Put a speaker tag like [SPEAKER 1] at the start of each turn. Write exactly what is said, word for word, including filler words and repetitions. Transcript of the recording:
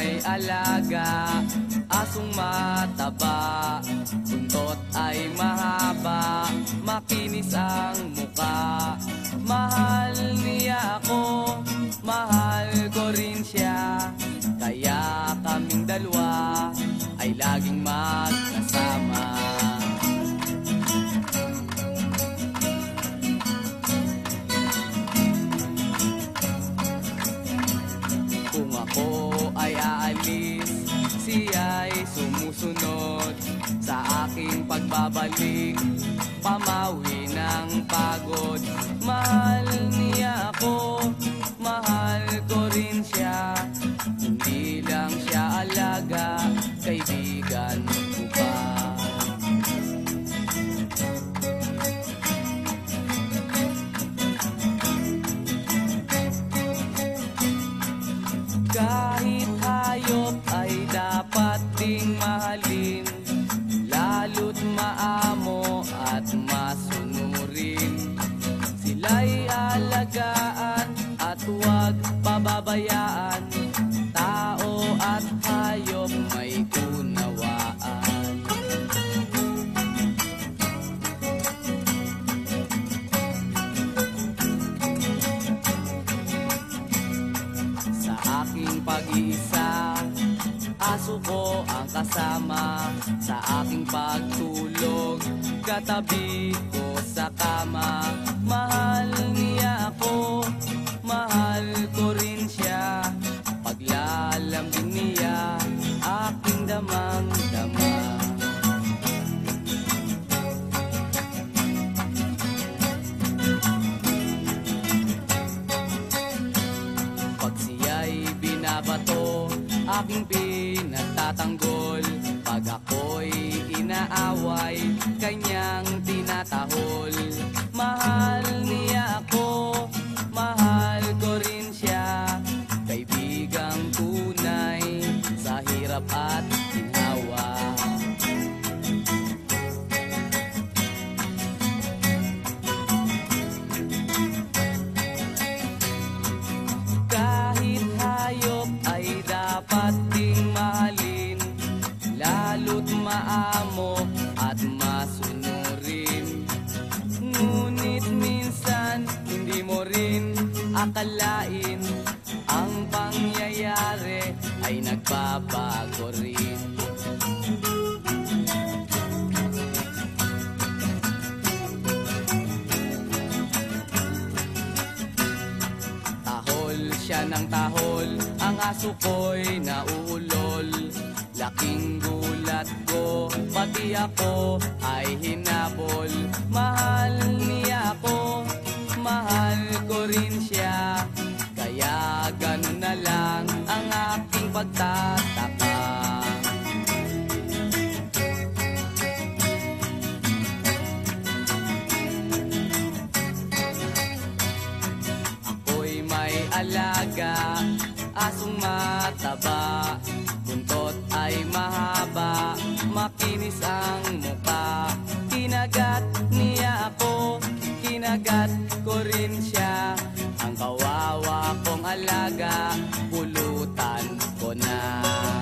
[SPEAKER 1] may alaga, asong mataba, buntot ay mahaba, makinis ang muka. Mahal niya ako, mahal ko rin siya, kaya kaming dalawa ay laging magkasama. Kung ako ay aalis, siya'y sumusunod sa aking pagbabalik, pamawi ng pagod. Mahal niya ako, mahal ko rin siya, hindi lang siya alaga, kaibigan ko pa. Kahit hayop ay dapat ding mahalin, lalo't maamo at masunurin. Sila'y alagaan at huwag pababayaan, tao at hayop may unawaan. Sa aking pag-iisa, aso ko ang kasama, sa aking pagtulog, katabi ko sa kama. Mahal niya ako, mahal ko rin siya, paglalambing niya, aking damang-dama. Pag siya'y binabato, aking pinagtatanggol, pag ako'y inaaway, kanyang tinatahol. Mahal niya ako, mahal ko rin siya, kaibigang tunay sa hirap at ginhawa. Kahit hayop ay dapat ding mahalin, lalo't maamo at masunurin. Ngunit minsan hindi mo rin akalain, ang pangyayari ay nagbabago rin. Tahol siya ng tahol, ang aso ko'y nauulol. Laking gulat ko, pati ako ay hinabol. Mahal niya ako, mahal ko rin siya, kaya ganun na lang ang aking pagtataka. Ako'y may alaga, asong mataba, buntot ay mahaba, makinis ang muka. Kinagat niya ako, kinagat ko rin siya, ang kawawa kong alaga, pulutan ko na.